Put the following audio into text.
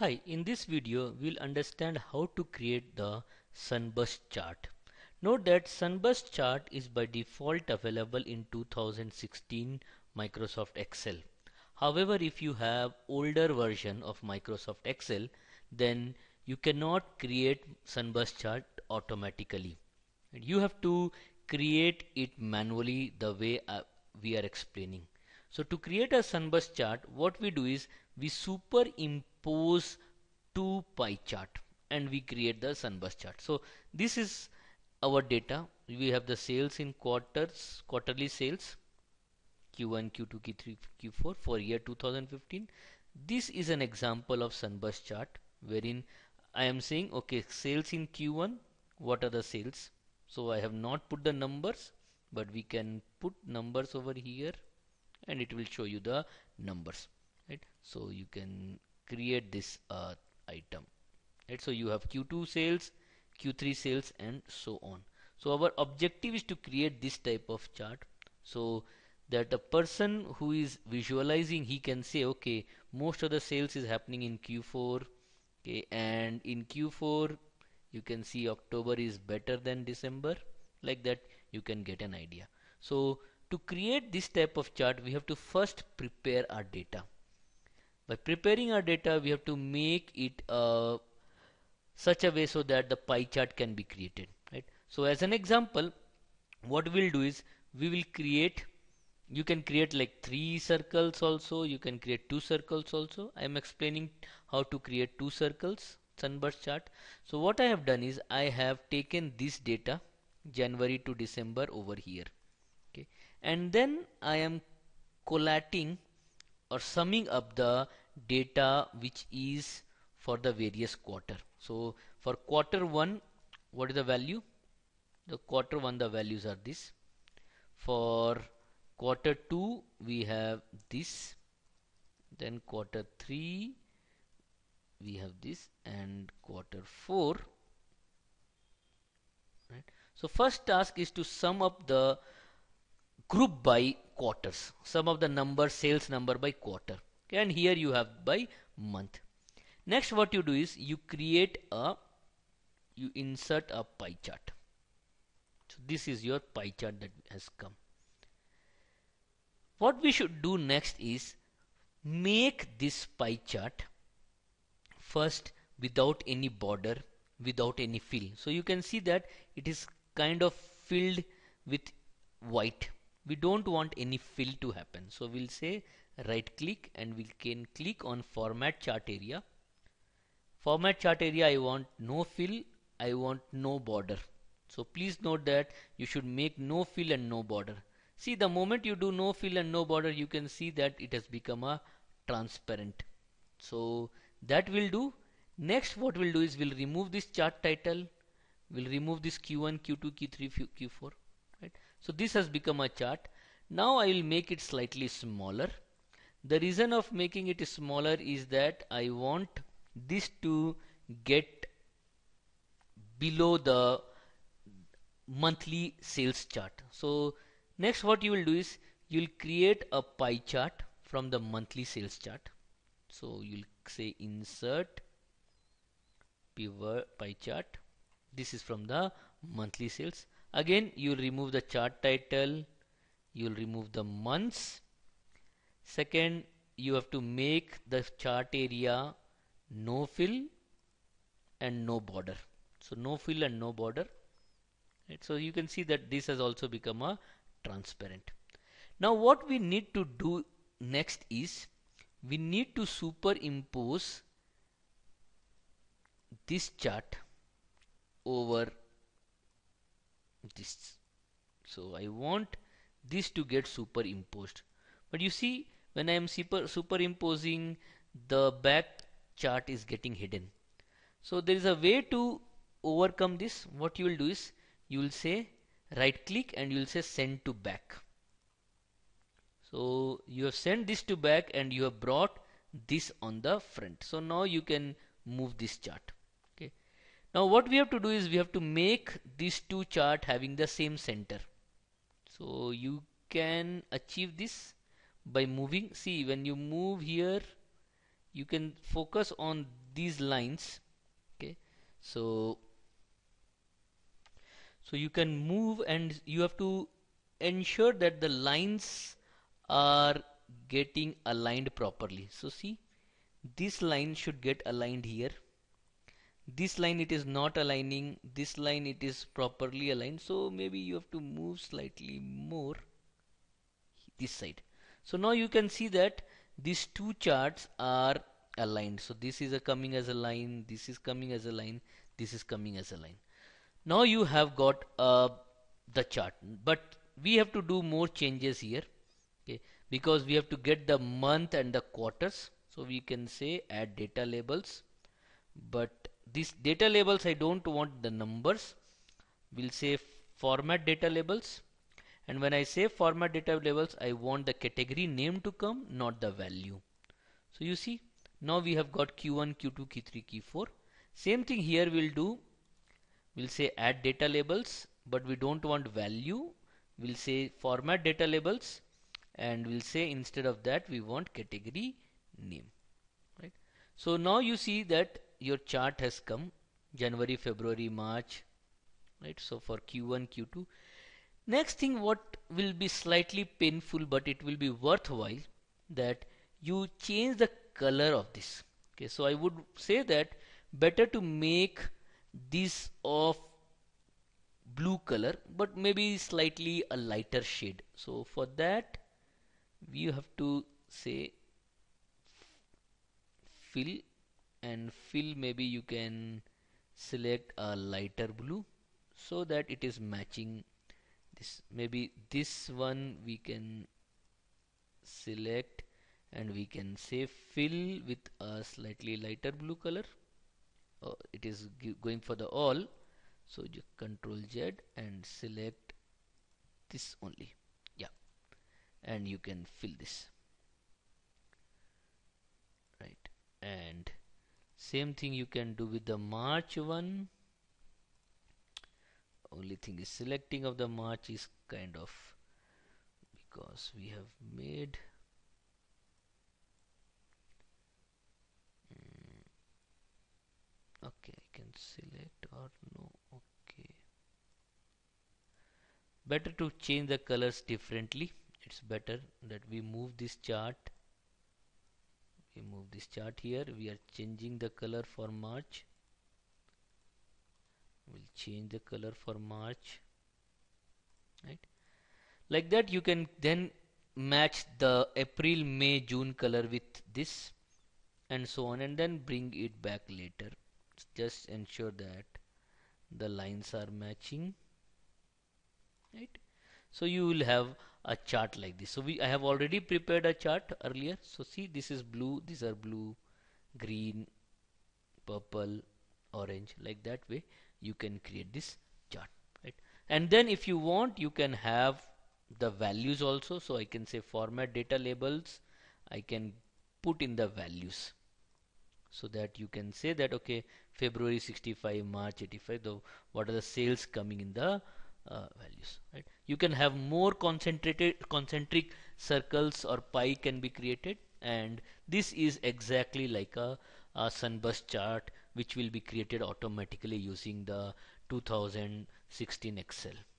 Hi, in this video we'll understand how to create the Sunburst chart. Note that Sunburst chart is by default available in 2016 Microsoft Excel. However, if you have older version of Microsoft Excel, then you cannot create Sunburst chart automatically. You have to create it manually the way we are explaining. So to create a Sunburst chart, what we do is we superimpose two pie chart and we create the Sunburst chart. So this is our data. We have the sales in quarters, quarterly sales, Q1, Q2, Q3, Q4 for year 2015. This is an example of Sunburst chart wherein I am saying, okay, sales in Q1, what are the sales? So I have not put the numbers, but we can put numbers over here and it will show you the numbers, right? So you can create this item, right? So you have Q2 sales, Q3 sales, and so on. So our objective is to create this type of chart so that a person who is visualizing, he can say, okay, most of the sales is happening in Q4, okay, and in Q4 you can see October is better than December. Like that you can get an idea. So to create this type of chart, we have to first prepare our data. By preparing our data, we have to make it such a way so that the pie chart can be created, right? So as an example, what we'll do is we will create, you can create like 3 circles also, you can create 2 circles also. I am explaining how to create 2 circles Sunburst chart. So what I have done is I have taken this data January to December over here, okay, and then I am collating or summing up the data which is for the various quarter. So for quarter 1, what is the value? The quarter 1, the values are this. For quarter 2 we have this, then quarter 3 we have this, and quarter 4, right? So first task is to sum up the group by quarters, sum of the number, sales number by quarter, okay, and here you have by month. Next what you do is you insert a pie chart. So this is your pie chart that has come. What we should do next is make this pie chart first without any border, without any fill. So you can see that it is kind of filled with white. We don't want any fill to happen. So we'll say right click and we can click on format chart area. Format chart area, I want no fill, I want no border. So please note that you should make no fill and no border. See, the moment you do no fill and no border, you can see that it has become a transparent. So that will do. Next what we'll do is we'll remove this chart title, we'll remove this Q1, Q2, Q3, Q4, right? So this has become a chart. Now I will make it slightly smaller. The reason of making it smaller is that I want this to get below the monthly sales chart. So next what you will do is you will create a pie chart from the monthly sales chart. So you'll say insert pivot pie chart. This is from the monthly sales. Again you will remove the chart title, you will remove the months. Second, you have to make the chart area no fill and no border. So no fill and no border, right? So you can see that this has also become a transparent. Now what we need to do next is we need to superimpose this chart over this. So I want this to get superimposed, but you see when I am superimposing, the back chart is getting hidden. So there is a way to overcome this. What you will do is you will say right click and you will say send to back. So you have sent this to back and you have brought this on the front. So now you can move this chart. Okay. Now what we have to do is we have to make these two chart having the same center. So you can achieve this by moving. See, when you move here, you can focus on these lines. Okay, so you can move, and you have to ensure that the lines are getting aligned properly. So see, this line should get aligned here. This line it is not aligning, this line it is properly aligned, so maybe you have to move slightly more this side. So now you can see that these two charts are aligned. So this is coming as a line, this is coming as a line, this is coming as a line. Now you have got the chart, but we have to do more changes here. Okay, because we have to get the month and the quarters. So we can say add data labels, but these data labels I don't want the numbers. We'll say format data labels, and when I say format data labels, I want the category name to come, not the value. So you see, now we have got Q1, Q2, Q3, Q4. Same thing here we'll do. We'll say add data labels, but we don't want value. We'll say format data labels, and we'll say instead of that we want category name, right? So now you see that your chart has come, January, February, March, right? So for Q1, Q2. Next thing, what will be slightly painful but it will be worthwhile, that you change the color of this. Okay, so I would say that better to make this of blue color, but maybe slightly a lighter shade. So for that we have to say fill, and fill, maybe you can select a lighter blue so that it is matching this. Maybe this one we can select, and we can say fill with a slightly lighter blue color. It is going for the all, so you Control Z and select this only, yeah, and you can fill this, right? And same thing you can do with the March one. Only thing is selecting of the March is kind of, because we have made okay, I can select or no. Okay, better to change the colors differently. It's better that we move this chart. We move this chart here. We are changing the color for March. We'll change the color for March, right? Like that you can then match the April, May, June color with this, and so on, and then bring it back later. Just ensure that the lines are matching, right? So you will have a chart like this. So I have already prepared a chart earlier. So see, this is blue, these are blue, green, purple, orange. Like that way you can create this chart, right? And then if you want, you can have the values also. So I can say format data labels, I can put in the values, so that you can say that okay, February 65, March 85, what are the sales coming in the values, right? You can have more concentric circles or pie can be created, and this is exactly like a Sunburst chart which will be created automatically using the 2016 Excel.